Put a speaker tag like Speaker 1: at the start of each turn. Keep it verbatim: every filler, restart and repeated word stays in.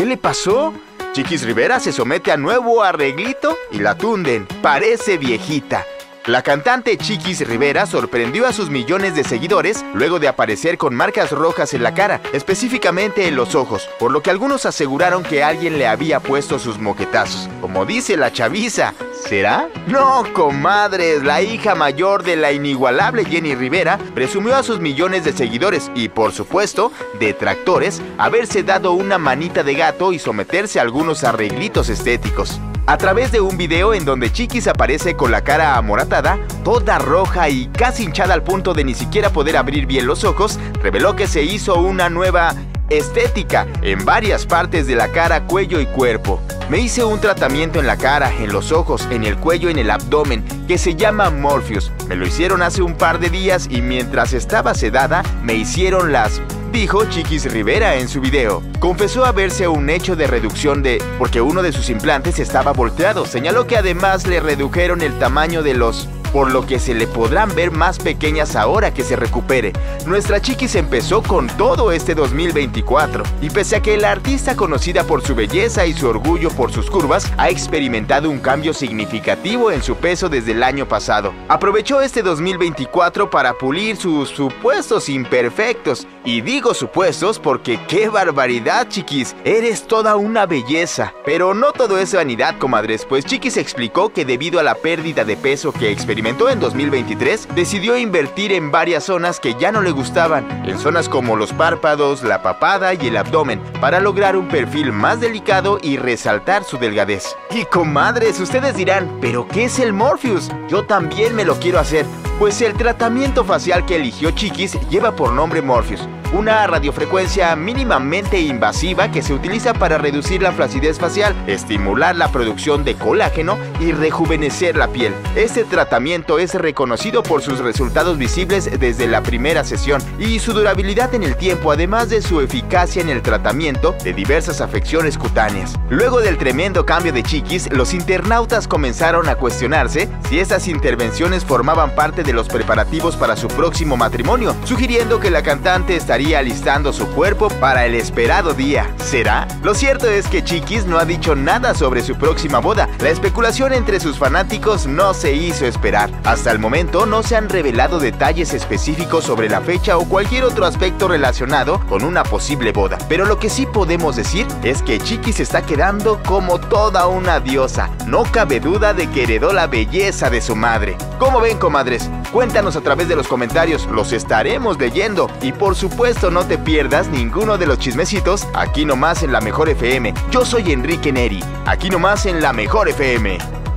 Speaker 1: ¿Qué le pasó? Chiquis Rivera se somete a nuevo arreglito y la tunden. Parece viejita. La cantante Chiquis Rivera sorprendió a sus millones de seguidores luego de aparecer con marcas rojas en la cara, específicamente en los ojos, por lo que algunos aseguraron que alguien le había puesto sus moquetazos. Como dice la chaviza, ¿será? No, comadres, la hija mayor de la inigualable Jenny Rivera presumió a sus millones de seguidores y, por supuesto, detractores, haberse dado una manita de gato y someterse a algunos arreglitos estéticos. A través de un video en donde Chiquis aparece con la cara amoratada, toda roja y casi hinchada al punto de ni siquiera poder abrir bien los ojos, reveló que se hizo una nueva estética en varias partes de la cara, cuello y cuerpo. Me hice un tratamiento en la cara, en los ojos, en el cuello y en el abdomen, que se llama Morpheus. Me lo hicieron hace un par de días y mientras estaba sedada, me hicieron las... dijo Chiquis Rivera en su video. Confesó haberse un hecho de reducción de... porque uno de sus implantes estaba volteado. Señaló que además le redujeron el tamaño de los... por lo que se le podrán ver más pequeñas ahora que se recupere. Nuestra Chiquis empezó con todo este dos mil veinticuatro. Y pese a que la artista, conocida por su belleza y su orgullo por sus curvas, ha experimentado un cambio significativo en su peso desde el año pasado. Aprovechó este dos mil veinticuatro para pulir sus supuestos imperfectos. Y digo supuestos porque ¡qué barbaridad, Chiquis! Eres toda una belleza. Pero no todo es vanidad, comadres, pues Chiquis explicó que debido a la pérdida de peso que experimentó en dos mil veintitrés, decidió invertir en varias zonas que ya no le gustaban, en zonas como los párpados, la papada y el abdomen, para lograr un perfil más delicado y resaltar su delgadez. Y comadres, ustedes dirán, ¿pero qué es el Morpheus? Yo también me lo quiero hacer. Pues el tratamiento facial que eligió Chiquis lleva por nombre Morpheus, una radiofrecuencia mínimamente invasiva que se utiliza para reducir la flacidez facial, estimular la producción de colágeno y rejuvenecer la piel. Este tratamiento es reconocido por sus resultados visibles desde la primera sesión y su durabilidad en el tiempo, además de su eficacia en el tratamiento de diversas afecciones cutáneas. Luego del tremendo cambio de Chiquis, los internautas comenzaron a cuestionarse si estas intervenciones formaban parte de los preparativos para su próximo matrimonio, sugiriendo que la cantante estaría alistando su cuerpo para el esperado día. ¿Será? Lo cierto es que Chiquis no ha dicho nada sobre su próxima boda. La especulación entre sus fanáticos no se hizo esperar. Hasta el momento no se han revelado detalles específicos sobre la fecha o cualquier otro aspecto relacionado con una posible boda. Pero lo que sí podemos decir es que Chiquis está quedando como toda una diosa. No cabe duda de que heredó la belleza de su madre. ¿Cómo ven, comadres? Cuéntanos a través de los comentarios, los estaremos leyendo. Y por supuesto no te pierdas ninguno de los chismecitos aquí nomás en La Mejor F M. Yo soy Enrique Neri, aquí nomás en La Mejor F M.